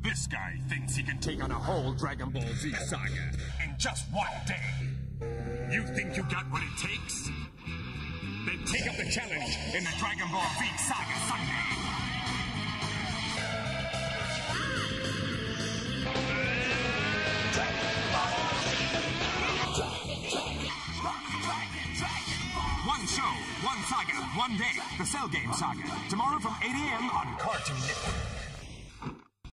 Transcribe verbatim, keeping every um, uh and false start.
This guy thinks he can take on a whole Dragon Ball Z saga in just one day. You think you got what it takes? Then take up the challenge in the Dragon Ball Z Saga Sunday. One show, one saga, one day. The Cell Game Saga. Tomorrow from eight a m on Cartoon Network.